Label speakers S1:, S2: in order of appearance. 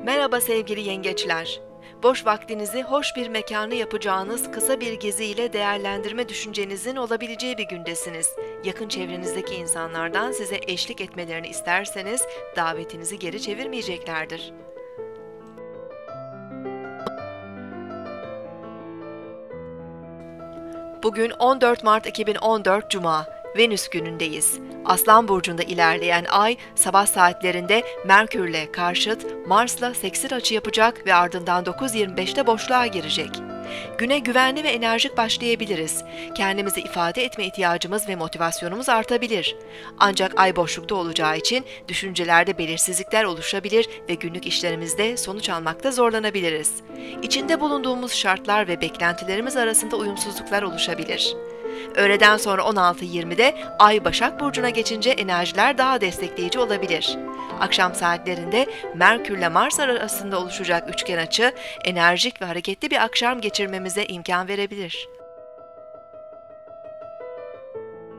S1: Merhaba sevgili yengeçler. Boş vaktinizi hoş bir mekanı yapacağınız kısa bir gezi ile değerlendirme düşüncenizin olabileceği bir gündesiniz. Yakın çevrenizdeki insanlardan size eşlik etmelerini isterseniz davetinizi geri çevirmeyeceklerdir. Bugün 14 Mart 2014 Cuma, Venüs günündeyiz. Aslan burcunda ilerleyen ay sabah saatlerinde Merkürle karşıt, Mars'la seksil açı yapacak ve ardından 9.25'te boşluğa girecek. Güne güvenli ve enerjik başlayabiliriz. Kendimizi ifade etme ihtiyacımız ve motivasyonumuz artabilir. Ancak ay boşlukta olacağı için düşüncelerde belirsizlikler oluşabilir ve günlük işlerimizde sonuç almakta zorlanabiliriz. İçinde bulunduğumuz şartlar ve beklentilerimiz arasında uyumsuzluklar oluşabilir. Öğleden sonra 16.20'de Ay Başak Burcu'na geçince enerjiler daha destekleyici olabilir. Akşam saatlerinde Merkürle Mars arasında oluşacak üçgen açı, enerjik ve hareketli bir akşam geçirmemize imkan verebilir.